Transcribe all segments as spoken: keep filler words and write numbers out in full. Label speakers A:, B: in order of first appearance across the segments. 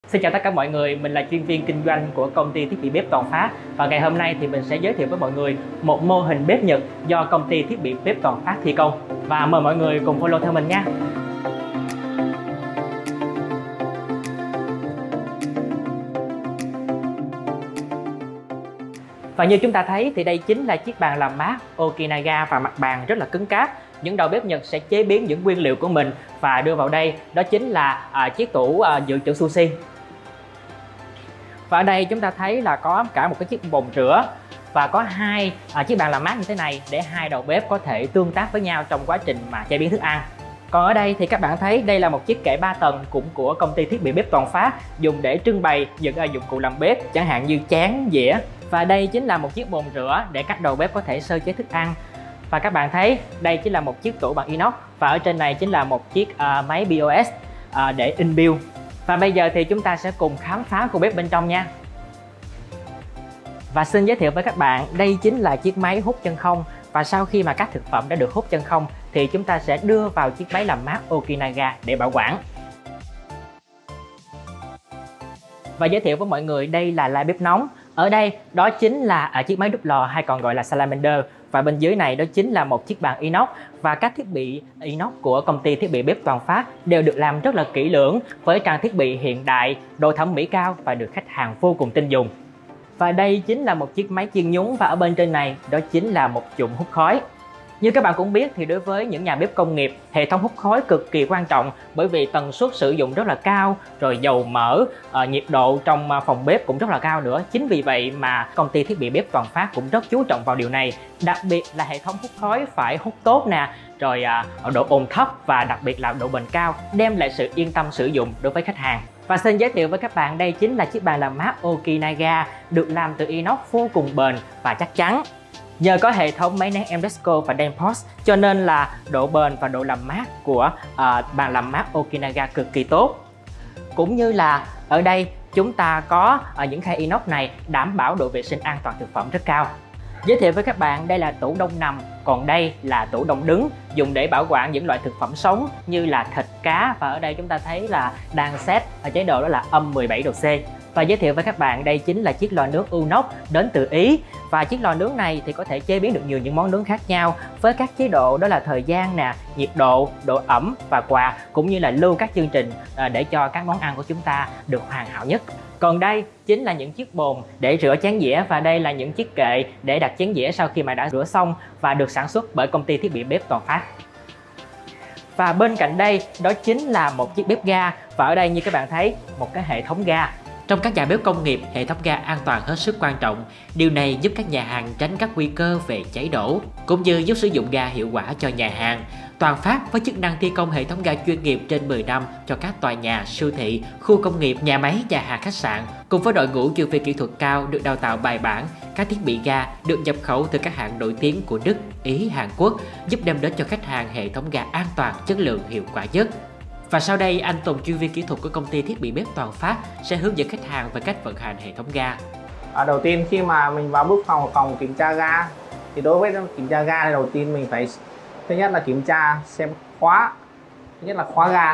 A: Xin chào tất cả mọi người, mình là chuyên viên kinh doanh của công ty thiết bị bếp Toàn Phát. Và ngày hôm nay thì mình sẽ giới thiệu với mọi người một mô hình bếp Nhật do công ty thiết bị bếp Toàn Phát thi công. Và mời mọi người cùng follow theo mình nha. Và như chúng ta thấy thì đây chính là chiếc bàn làm mát Okinaga và mặt bàn rất là cứng cáp. Những đầu bếp Nhật sẽ chế biến những nguyên liệu của mình và đưa vào đây, đó chính là à, chiếc tủ à, dự trữ sushi. Và ở đây chúng ta thấy là có cả một cái chiếc bồn rửa và có hai à, chiếc bàn làm mát như thế này để hai đầu bếp có thể tương tác với nhau trong quá trình mà chế biến thức ăn. Còn ở đây thì các bạn thấy đây là một chiếc kệ ba tầng cũng của công ty thiết bị bếp Toàn Phát, dùng để trưng bày những uh, dụng cụ làm bếp chẳng hạn như chén, dĩa. Và đây chính là một chiếc bồn rửa để các đầu bếp có thể sơ chế thức ăn. Và các bạn thấy đây chính là một chiếc tủ bằng inox và ở trên này chính là một chiếc uh, máy pê ô ét uh, để in bill. Và bây giờ thì chúng ta sẽ cùng khám phá khu bếp bên trong nha. Và xin giới thiệu với các bạn, đây chính là chiếc máy hút chân không. Và sau khi mà các thực phẩm đã được hút chân không thì chúng ta sẽ đưa vào chiếc máy làm mát Okinaga để bảo quản. Và giới thiệu với mọi người, đây là la bếp nóng. Ở đây đó chính là ở chiếc máy đúc lò hay còn gọi là salamander. Và bên dưới này đó chính là một chiếc bàn inox. Và các thiết bị inox của công ty thiết bị bếp Toàn Phát đều được làm rất là kỹ lưỡng với trang thiết bị hiện đại, độ thẩm mỹ cao và được khách hàng vô cùng tin dùng. Và đây chính là một chiếc máy chiên nhúng và ở bên trên này đó chính là một chùm hút khói. Như các bạn cũng biết thì đối với những nhà bếp công nghiệp, hệ thống hút khói cực kỳ quan trọng bởi vì tần suất sử dụng rất là cao, rồi dầu mỡ, uh, nhiệt độ trong phòng bếp cũng rất là cao nữa. Chính vì vậy mà công ty thiết bị bếp Toàn Phát cũng rất chú trọng vào điều này. Đặc biệt là hệ thống hút khói phải hút tốt nè, rồi uh, độ ồn thấp và đặc biệt là độ bền cao, đem lại sự yên tâm sử dụng đối với khách hàng. Và xin giới thiệu với các bạn, đây chính là chiếc bàn làm mát Okinaga được làm từ inox vô cùng bền và chắc chắn. Nhờ có hệ thống máy nén Emresco và Danfoss cho nên là độ bền và độ làm mát của uh, bàn làm mát Okinaga cực kỳ tốt. Cũng như là ở đây chúng ta có uh, những khay inox này đảm bảo độ vệ sinh an toàn thực phẩm rất cao. Giới thiệu với các bạn, đây là tủ đông nằm, còn đây là tủ đông đứng, dùng để bảo quản những loại thực phẩm sống như là thịt, cá. Và ở đây chúng ta thấy là đang set ở chế độ đó là âm mười bảy độ C. Và giới thiệu với các bạn, đây chính là chiếc lò nướng Unox đến từ Ý. Và chiếc lò nướng này thì có thể chế biến được nhiều những món nướng khác nhau với các chế độ đó là thời gian nè, nhiệt độ, độ ẩm và quạt, cũng như là lưu các chương trình để cho các món ăn của chúng ta được hoàn hảo nhất. Còn đây chính là những chiếc bồn để rửa chén dĩa và đây là những chiếc kệ để đặt chén dĩa sau khi mà đã rửa xong và được sản xuất bởi công ty thiết bị bếp Toàn Phát. Và bên cạnh đây đó chính là một chiếc bếp ga và ở đây như các bạn thấy một cái hệ thống ga. Trong các nhà bếp công nghiệp, hệ thống ga an toàn hết sức quan trọng. Điều này giúp các nhà hàng tránh các nguy cơ về cháy nổ, cũng như giúp sử dụng ga hiệu quả cho nhà hàng. Toàn Phát với chức năng thi công hệ thống ga chuyên nghiệp trên mười năm cho các tòa nhà, siêu thị, khu công nghiệp, nhà máy, nhà hàng, khách sạn. Cùng với đội ngũ chuyên viên kỹ thuật cao được đào tạo bài bản, các thiết bị ga được nhập khẩu từ các hãng nổi tiếng của Đức, Ý, Hàn Quốc, giúp đem đến cho khách hàng hệ thống ga an toàn, chất lượng, hiệu quả nhất. Và sau đây anh Tùng, chuyên viên kỹ thuật của công ty thiết bị bếp Toàn Phát sẽ hướng dẫn khách hàng về cách vận hành hệ thống ga.
B: À, đầu tiên khi mà mình vào bước phòng phòng kiểm tra ga thì đối với kiểm tra ga thì đầu tiên mình phải thứ nhất là kiểm tra xem khóa, thứ nhất là khóa ga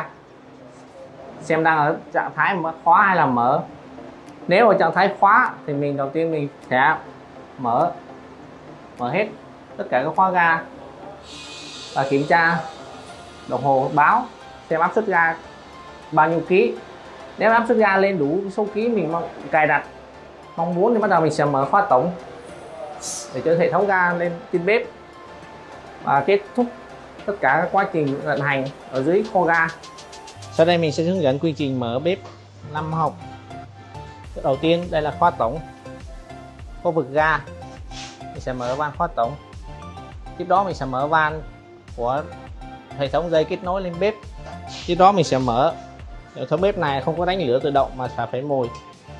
B: xem đang ở trạng thái khóa hay là mở. Nếu ở trạng thái khóa thì mình đầu tiên mình sẽ mở mở hết tất cả các khóa ga và kiểm tra đồng hồ báo xem áp suất ga bao nhiêu ký. Nếu áp suất ga lên đủ số ký mình mong, cài đặt mong muốn thì bắt đầu mình sẽ mở khóa tổng để cho hệ thống ga lên trên bếp và kết thúc tất cả các quá trình vận hành ở dưới kho ga. Sau đây mình sẽ hướng dẫn quy trình mở bếp năm học. Đầu tiên đây là khóa tổng, khu vực ga mình sẽ mở van khóa tổng. Tiếp đó mình sẽ mở van của hệ thống dây kết nối lên bếp. Tiếp đó mình sẽ mở hệ thống bếp này không có đánh lửa tự động mà phải mồi.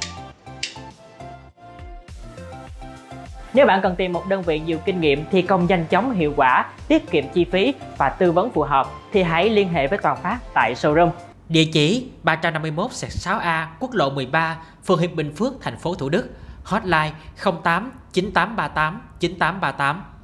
A: Nếu bạn cần tìm một đơn vị nhiều kinh nghiệm, thi công nhanh chóng, hiệu quả, tiết kiệm chi phí và tư vấn phù hợp thì hãy liên hệ với Toàn Phát tại showroom. Địa chỉ ba trăm năm mươi mốt sáu A, quốc lộ mười ba, phường Hiệp Bình Phước, thành phố Thủ Đức. Hotline không tám chín tám ba tám chín tám ba tám.